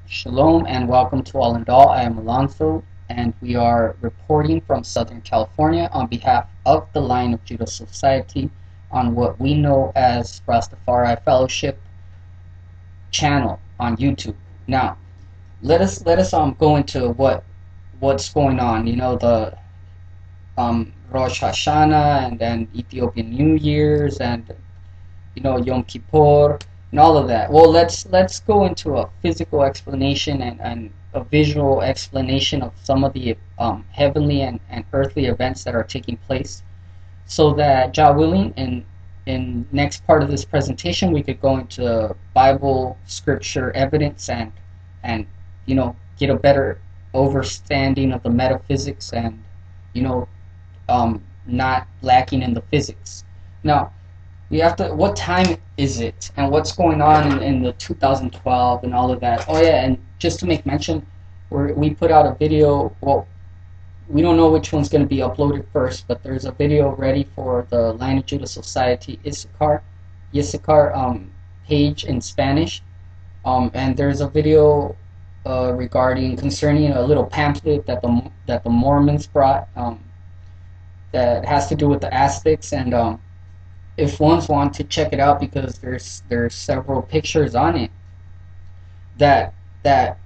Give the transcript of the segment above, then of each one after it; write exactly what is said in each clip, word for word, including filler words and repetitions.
Shalom and welcome to All and All. I am Alonso and we are reporting from Southern California on behalf of the Lion of Judah Society on what we know as Rastafari Fellowship channel on YouTube. Now, let us let us um go into what what's going on. You know, the um Rosh Hashanah and then Ethiopian New Year's and you know Yom Kippur and all of that. Well, let's let's go into a physical explanation and, and a visual explanation of some of the um, heavenly and, and earthly events that are taking place, so that, Jah willing, in in next part of this presentation we could go into Bible, scripture, evidence, and and you know get a better understanding of the metaphysics and you know um, not lacking in the physics. Now, we have to, what time is it and what's going on in, in the two thousand twelve and all of that. Oh yeah, and just to make mention, we we put out a video. Well, we don't know which one's going to be uploaded first, but there's a video ready for the Lion of Judah Society Issachar, Issachar um, page in Spanish. Um, and there's a video uh, regarding, concerning a little pamphlet that the, that the Mormons brought um, that has to do with the Aztecs. And um, if ones want to check it out, because there's there's several pictures on it that that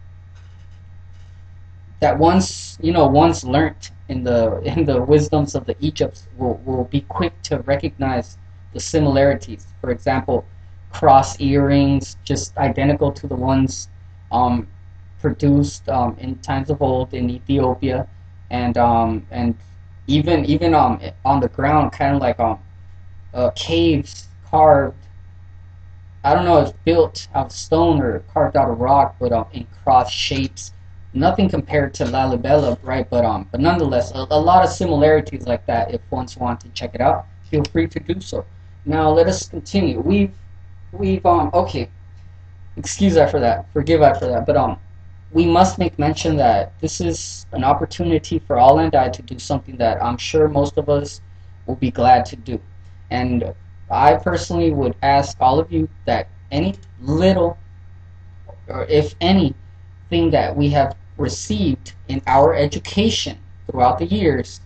that once you know once learnt in the in the wisdoms of the Egypts will will be quick to recognize the similarities. For example, cross earrings, just identical to the ones um, produced um, in times of old in Ethiopia, and um, and even even um on the ground, kind of like um. Uh, caves carved, I don't know if built out of stone or carved out of rock, but um, in cross shapes. Nothing compared to Lalibela, right? But um, but nonetheless, a, a lot of similarities like that. If ones want to check it out, feel free to do so. Now let us continue. We've we've um okay, excuse I for that, forgive I for that, but um, we must make mention that this is an opportunity for all and I to do something that I'm sure most of us will be glad to do. And I personally would ask all of you that any little, or if anything that we have received in our education throughout the years,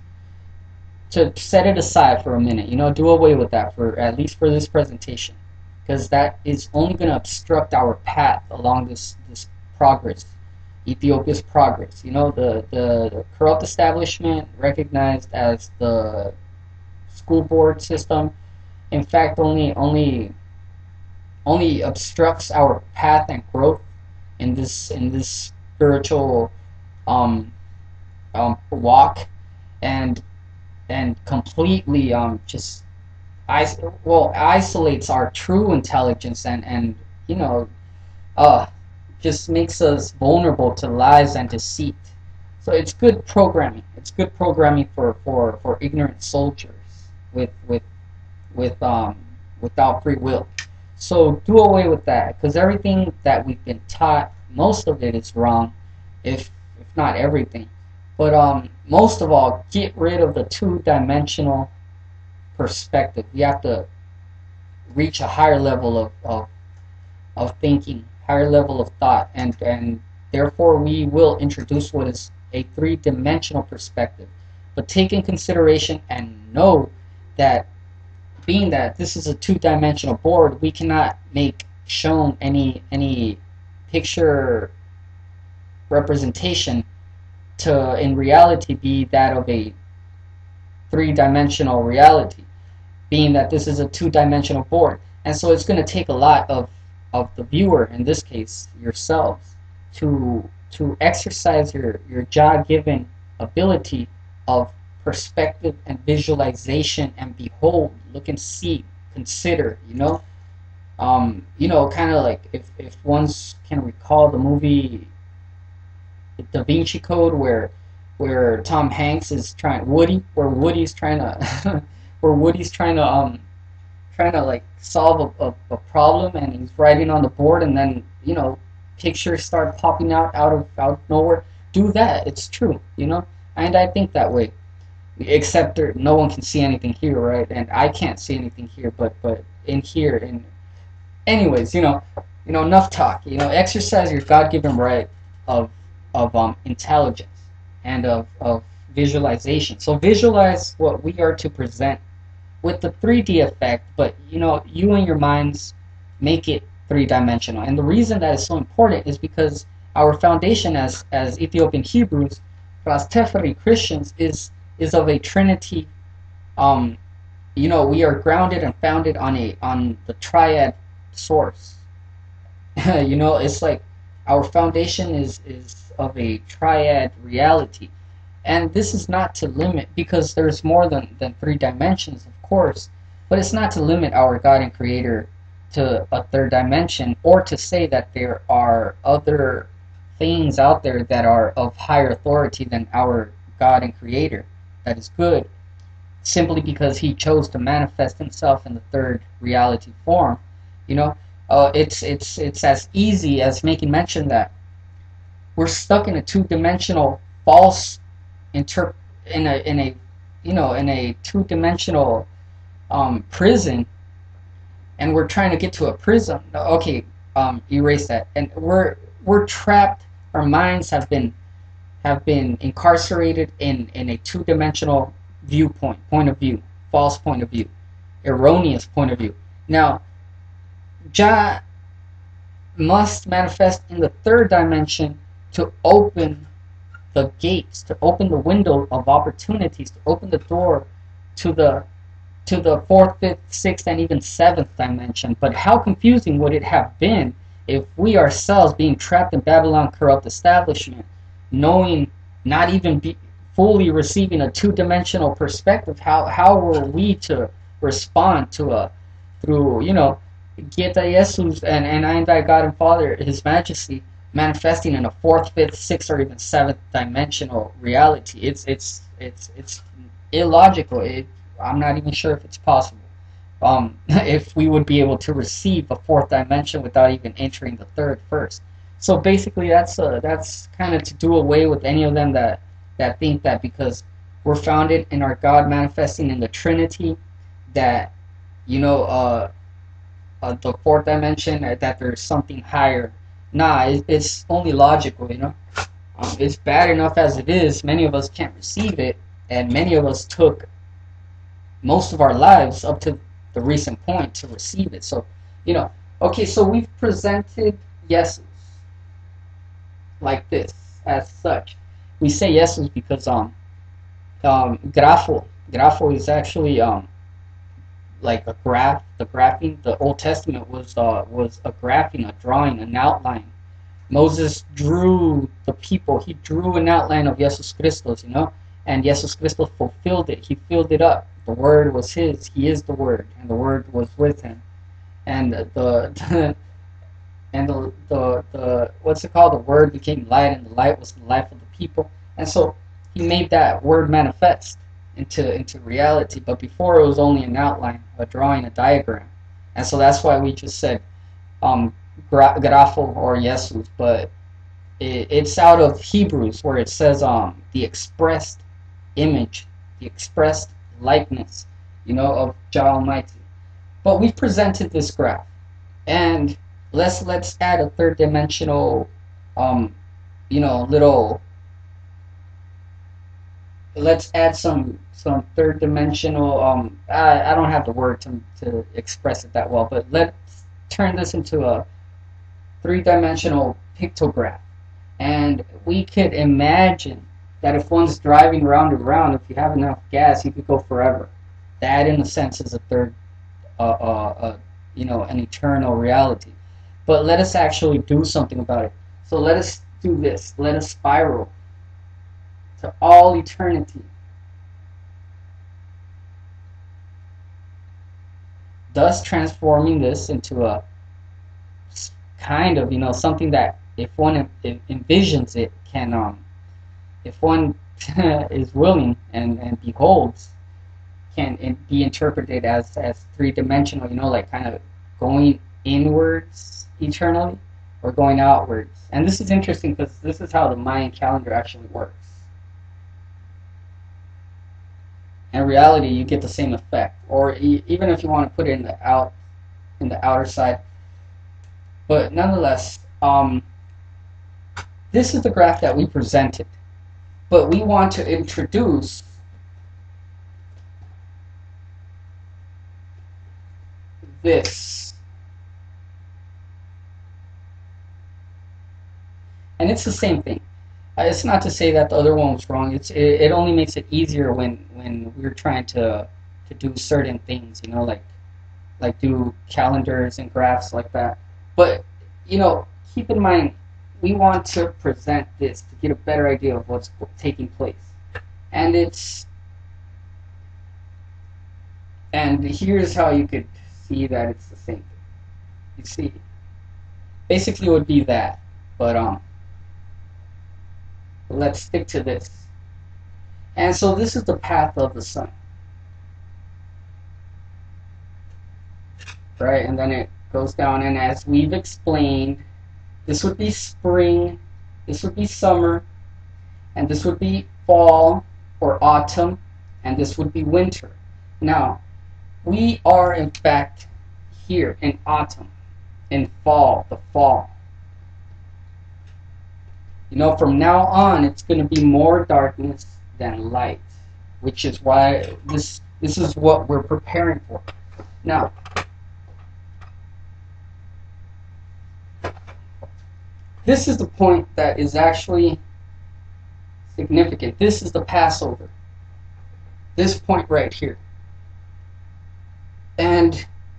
to set it aside for a minute. You know, do away with that, for at least for this presentation, because that is only going to obstruct our path along this this progress, Ethiopia's progress. You know, the the, the corrupt establishment, recognized as the school board system, in fact only only only obstructs our path and growth in this in this spiritual um, um, walk, and and completely um, just is well isolates our true intelligence, and and you know uh just makes us vulnerable to lies and deceit. So it's good programming. It's good programming for for for ignorant soldiers with with with um without free will. So do away with that, because everything that we've been taught, most of it is wrong, if if not everything. But um most of all, get rid of the two-dimensional perspective. We have to reach a higher level of of, of thinking, higher level of thought, and and therefore we will introduce what is a three-dimensional perspective. But take in consideration and know that, being that this is a two-dimensional board, we cannot make shown any any picture representation to in reality be that of a three-dimensional reality, being that this is a two-dimensional board. And so it's going to take a lot of of the viewer, in this case yourselves, to to exercise your your God-given ability of perspective and visualization, and behold, look and see, consider, you know um you know kind of like, if if ones can recall the movie The Da Vinci Code, where where Tom Hanks is trying Woody where Woody's trying to where Woody's trying to um trying to like solve a, a, a problem, and he's writing on the board, and then you know pictures start popping out out of out of nowhere. Do that. It's true, you know and I think that way. Except there, no one can see anything here, right? And I can't see anything here, but but in here, and anyways, you know, you know, enough talk. You know, exercise your God-given right of of um intelligence and of of visualization. So visualize what we are to present with the three D effect, but you know, you and your minds make it three-dimensional. And the reason that is so important is because our foundation as as Ethiopian Hebrews, Rastafari Christians, is is of a Trinity. Um, you know, we are grounded and founded on a on the triad source. You know, it's like our foundation is is of a triad reality. And this is not to limit, because there's more than, than three dimensions, of course, but it's not to limit our God and Creator to a third dimension, or to say that there are other things out there that are of higher authority than our God and Creator that is good, simply because He chose to manifest Himself in the third reality form. You know, uh, it's it's it's as easy as making mention that we're stuck in a two-dimensional false Inter in a in a you know in a two-dimensional um, prison, and we're trying to get to a prism. Okay, um, erase that. And we're we're trapped. Our minds have been have been incarcerated in in a two-dimensional viewpoint, point of view, false point of view, erroneous point of view. Now, Jah must manifest in the third dimension to open the gates, to open the window of opportunities, to open the door to the to the fourth, fifth, sixth, and even seventh dimension. But how confusing would it have been if we ourselves, being trapped in Babylon corrupt establishment, knowing, not even be fully receiving a two-dimensional perspective, how how were we to respond to a through you know Geta Jesus and and I and thy God and Father, His Majesty, manifesting in a fourth, fifth, sixth, or even seventh dimensional reality? It's it's it's it's illogical. It, I'm not even sure if it's possible. Um, if we would be able to receive a fourth dimension without even entering the third first. So basically, that's uh, that's kind of to do away with any of them that that think that because we're founded in our God manifesting in the Trinity, that you know uh, uh the fourth dimension, uh, that there's something higher. Nah, it, it's only logical, you know. Um, it's bad enough as it is. Many of us can't receive it, and many of us took most of our lives up to the recent point to receive it. So, you know, okay, so we've presented yeses like this, as such. We say yeses because um, um, grapho, grapho is actually um, like a graph. The graphing, the Old Testament was uh, was a graphing, a drawing, an outline. Moses drew the people. He drew an outline of Jesus Christos, you know, and Jesus Christos fulfilled it. He filled it up. The Word was His. He is the Word, and the Word was with Him. And the, the and the, the the what's it called? The Word became light, and the light was the life of the people. And so He made that Word manifest into into reality. But before, it was only an outline, a drawing, a diagram. And so that's why we just said um, gra grapho or Jesus. But it, it's out of Hebrews, where it says um the expressed image, the expressed likeness, you know, of Jah Almighty. But we've presented this graph, and let's let's add a third dimensional, um, you know, little. Let's add some some third dimensional. Um, I I don't have the word to to express it that well, but let's turn this into a three dimensional pictograph, and we could imagine that if one's driving round and round, if you have enough gas, you could go forever. That, in a sense, is a third, uh, uh, uh, you know, an eternal reality. But let us actually do something about it. So let us do this. Let us spiral to all eternity, thus transforming this into a kind of, you know, something that, if one envisions it, can um. if one is willing and, and beholds, can be interpreted as, as three-dimensional, you know, like kind of going inwards eternally or going outwards. And this is interesting because this is how the Mayan calendar actually works. In reality, you get the same effect. Or e even if you want to put it in the out, in the outer side, But nonetheless, um, this is the graph that we presented. But we want to introduce this. And it's the same thing. Uh, It's not to say that the other one was wrong. It's it, it only makes it easier when when we're trying to to do certain things, you know, like like do calendars and graphs like that. But you know, keep in mind we want to present this to get a better idea of what's taking place. And it's and here's how you could see that it's the same thing. You see, basically it would be that, but um, let's stick to this. And so this is the path of the sun, right? And then it goes down, and as we've explained, this would be spring, this would be summer, and this would be fall or autumn, and this would be winter. Now, we are in fact here in autumn, in fall, the fall. You know, from now on, it's going to be more darkness than light, which is why this this is what we're preparing for. Now, this is the point that is actually significant. This is the Passover. This point right here. And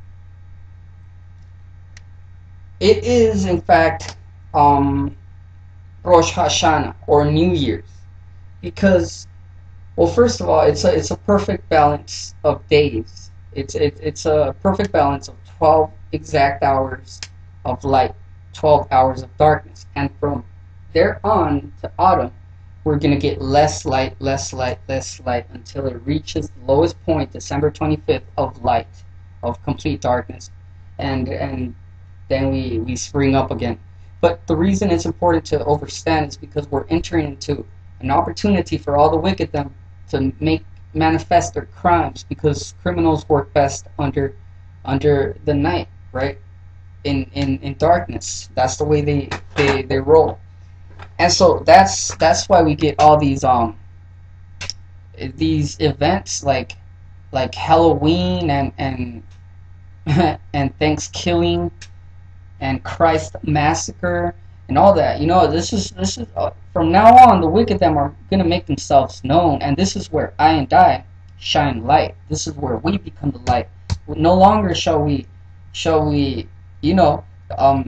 it is, in fact, um, Rosh Hashanah, or New Year's, because, well, first of all, it's a it's a perfect balance of days. It's it, it's a perfect balance of twelve exact hours of light, twelve hours of darkness, and from there on to autumn, we're gonna get less light, less light, less light until it reaches the lowest point, December twenty-fifth, of light, of complete darkness, and and then we we spring up again. But the reason it's important to understand is because we're entering into an opportunity for all the wicked them to make manifest their crimes, because criminals work best under under the night, right? In in in darkness. That's the way they they they roll. And so that's that's why we get all these um these events like like Halloween and and and Thanksgiving and Christ massacre and all that. You know, this is this is uh, from now on, the wicked them are gonna make themselves known, and this is where I and I shine light. This is where we become the light. No longer shall we shall we you know um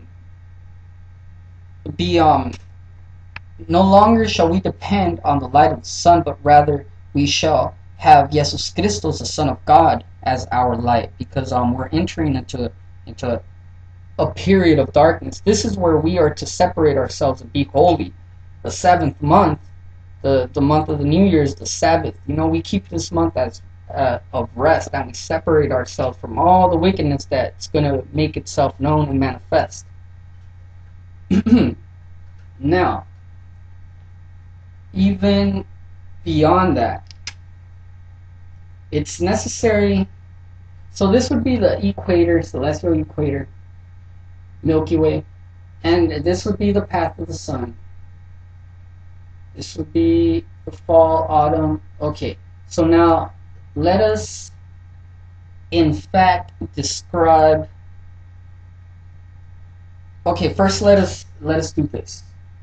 be um no longer shall we depend on the light of the sun, but rather we shall have Jesus Christos, the Son of God, as our light, because um we're entering into into a period of darkness. This is where we are to separate ourselves and be holy. The seventh month, the the month of the New Year's, the Sabbath. You know, we keep this month as uh, of rest, and we separate ourselves from all the wickedness that's going to make itself known and manifest. Now, even beyond that, it's necessary. So this would be the equator, celestial equator, Milky Way, and this would be the path of the sun. This would be the fall, autumn. Okay, so now let us in fact describe. Okay, first let us let us do this.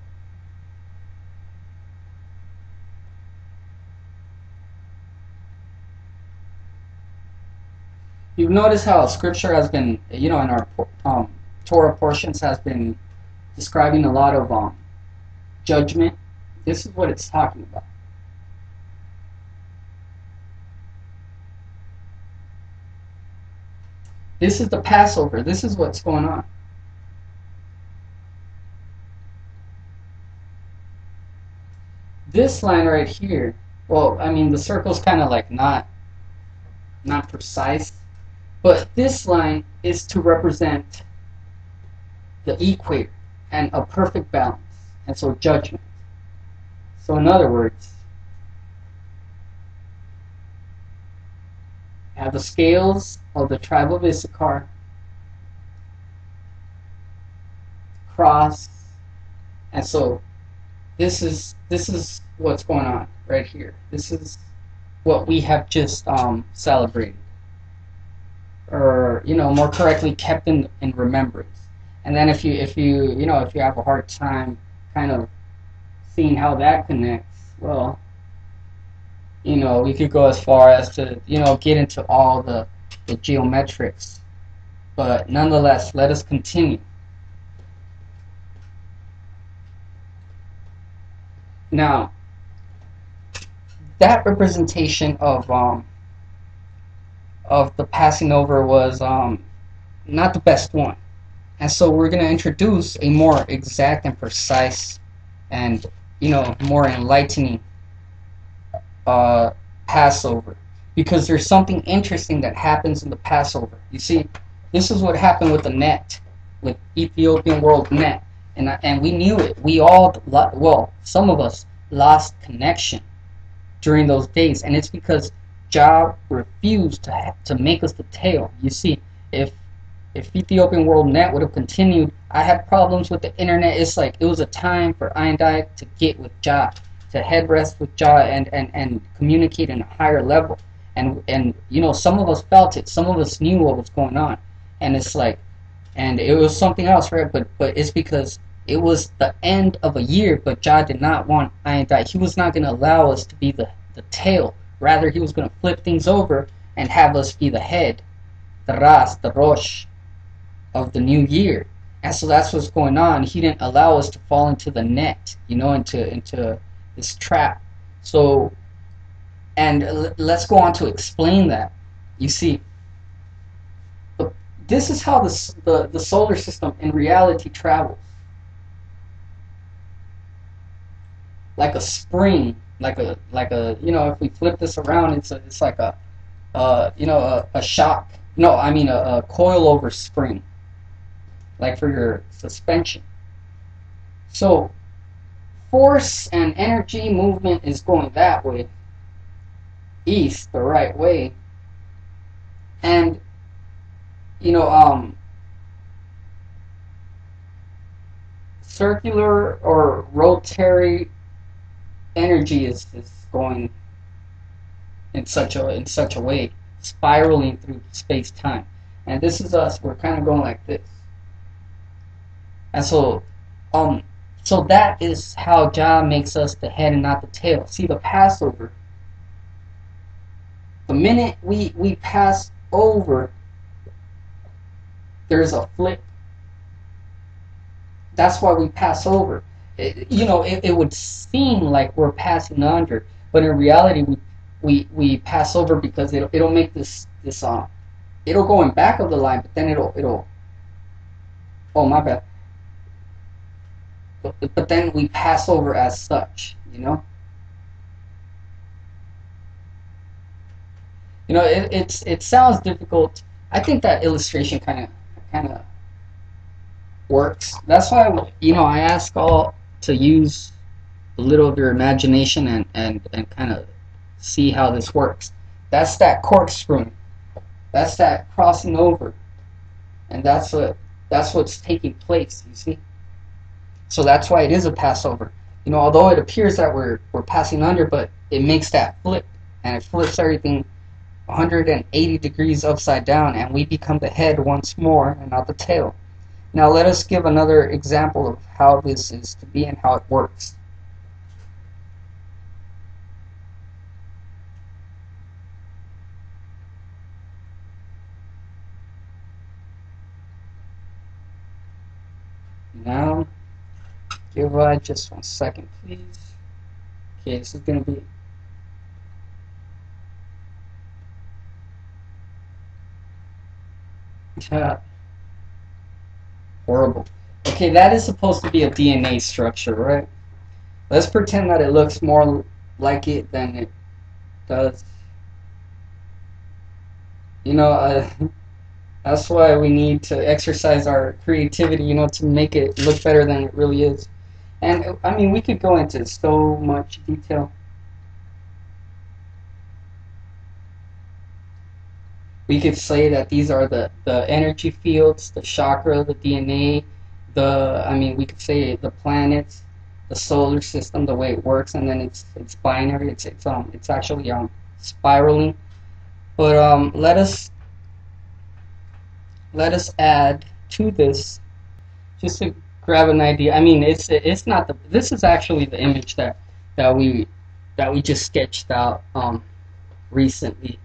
You've noticed how scripture has been, you know, in our um, Torah portions has been describing a lot of um, judgment. This is what it's talking about. This is the Passover. This is what's going on. This line right here, well, I mean, the circle's kind of like not not precise, but this line is to represent the equator and a perfect balance, and so judgment. So in other words, you have the scales of the tribe of Issachar, cross. And so this is this is what's going on right here. This is what we have just um, celebrated, or you know, more correctly, kept in in remembrance. And then if you if you you know if you have a hard time kind of seeing how that connects, well, you know, we could go as far as to you know get into all the the geometrics, but nonetheless, let us continue. Now, that representation of um, of the passing over was um, not the best one, and so we're going to introduce a more exact and precise, and you know, more enlightening uh, Passover, because there's something interesting that happens in the Passover. You see, this is what happened with the net, with Ethiopian World Net, and and we knew it. We all, well, some of us lost connection during those days, and it's because Jah refused to to make us the tail. You see, if if Ethiopian World Net would have continued, I had problems with the internet. It's like it was a time for I and I to get with Jah, to headrest with Jah, and and and communicate in a higher level. And and you know, some of us felt it. Some of us knew what was going on, and it's like, and it was something else, right? But but it's because it was the end of a year, but Jah did not want I and I. He was not going to allow us to be the the tail. Rather, he was going to flip things over and have us be the head, the ras, the rosh of the new year. And so that's what's going on. He didn't allow us to fall into the net, you know, into into this trap. So, and l let's go on to explain that. You see, this is how the, the, the solar system in reality travels. Like a spring, like a, like a, you know, if we flip this around, it's a, it's like a, uh, you know, a, a shock. No, I mean a, a coilover spring, like for your suspension. So, force and energy movement is going that way, east, the right way, and you know, um, circular or rotary energy is, is going in such a in such a way, spiraling through space-time. And this is us. We're kind of going like this. And so, um, so that is how Jah makes us the head and not the tail. See, the Passover, the minute we we pass over, there's a flip. That's why we pass over. It, you know, it, it would seem like we're passing under, but in reality, we we we pass over because it'll it'll make this this uh, it'll go in back of the line, but then it'll it'll. Oh, my bad. But, but then we pass over as such, you know. You know, it it's it sounds difficult. I think that illustration kind of kind of works. That's why, you know, I ask all to use a little of your imagination and and and kind of see how this works. That's that corkscrew. That's that crossing over, and that's what that's what's taking place. You see. So that's why it is a Passover. You know, although it appears that we're we're passing under, but it makes that flip, and it flips everything one hundred eighty degrees upside down, and we become the head once more and not the tail. Now let us give another example of how this is to be and how it works. Now, give uh, just one second, please. Okay, this is going to be yeah. Horrible. Okay, that is supposed to be a D N A structure, right? Let's pretend that it looks more like it than it does. You know, uh, that's why we need to exercise our creativity, you know, to make it look better than it really is. And, I mean, we could go into so much detail. We could say that these are the, the energy fields, the chakra, the D N A, the, I mean, we could say the planets, the solar system, the way it works, and then it's it's binary. It's it's um it's actually um spiraling. But um, let us let us add to this just to grab an idea. I mean, it's it's not the. This is actually the image that that we that we just sketched out um recently.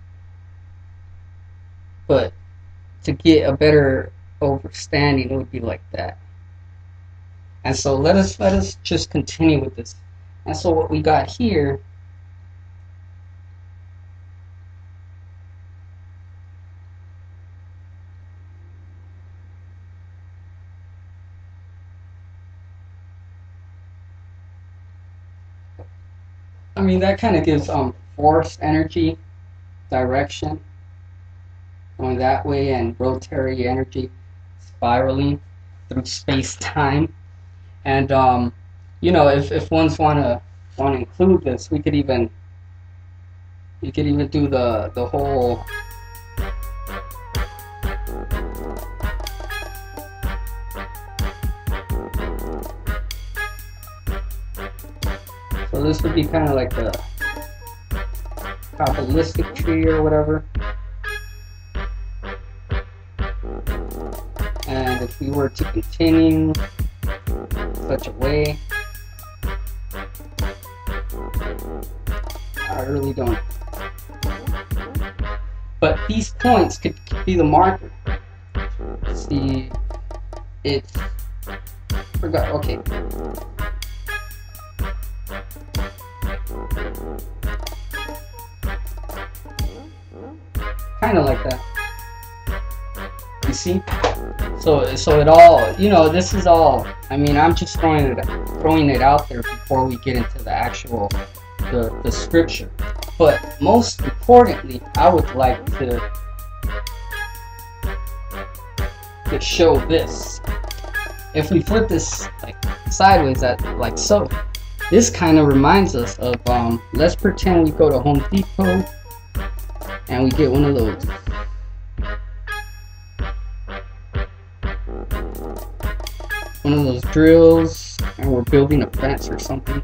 But to get a better understanding, it would be like that. And so let us let us just continue with this. And so what we got here, I mean, that kind of gives um force, energy, direction going that way, and rotary energy spiraling through space-time. And um, you know, if if ones wanna want to include this, we could even you could even do the the whole so this would be kind of like the Kabbalistic tree or whatever. And if we were to continue such a way, I really don't. But these points could, could be the marker. See, it's forgot. Okay. Kind of like that. You see? So, so it all, you know, this is all, I mean, I'm just throwing it, throwing it out there before we get into the actual, the, the scripture. But most importantly, I would like to, to show this. If we flip this, like, sideways, at, like so, this kind of reminds us of, um, let's pretend we go to Home Depot, and we get one of those. One of those drills, and we're building a fence or something.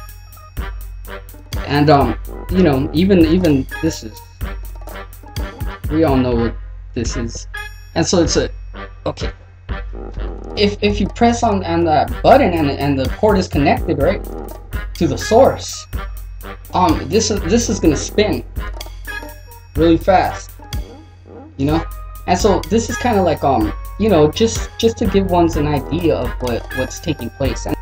And um, you know, even even this is, we all know what this is. And so it's a, okay. If if you press on on that button and and the cord is connected right to the source, um, this is this is gonna spin really fast, you know. And so this is kind of like um, you know, just just to give ones an idea of what what's taking place. And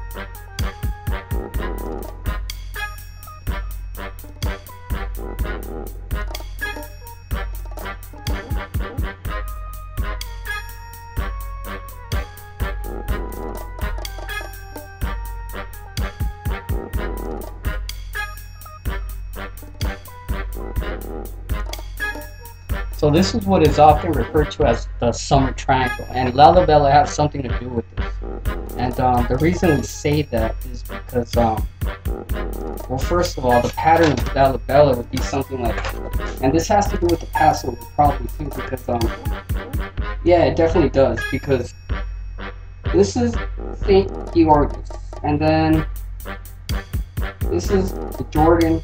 so this is what is often referred to as the summer triangle, and Lalibela has something to do with this. And um, the reason we say that is because, um, well, first of all, the pattern of Lalibela would be something like, and this has to do with the Passover probably too, because, um, yeah, it definitely does, because this is Saint George's, and then this is the Jordan.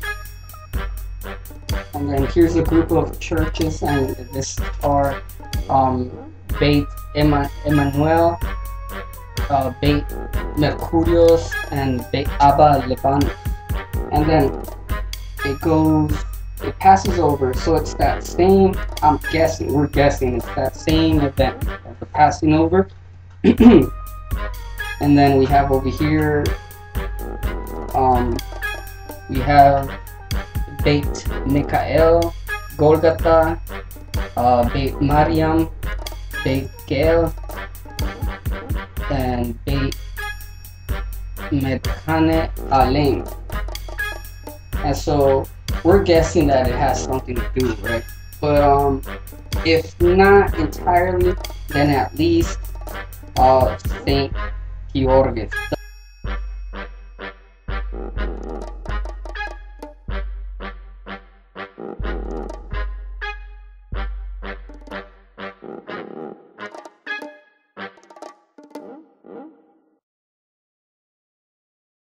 And then here's a group of churches, and this are um, Beit Emmanuel, uh, Beit Mercurios, and Beit Abba Lebanon. And then it goes, it passes over, so it's that same, I'm guessing, we're guessing, it's that same event of the passing over. And then we have over here, um, we have Beit Mikael, Golgotha, uh, Beit Mariam, Beit Gel, and Beit Medkane Alem. And so we're guessing that it has something to do, right? But um, if not entirely, then at least uh, Saint George's.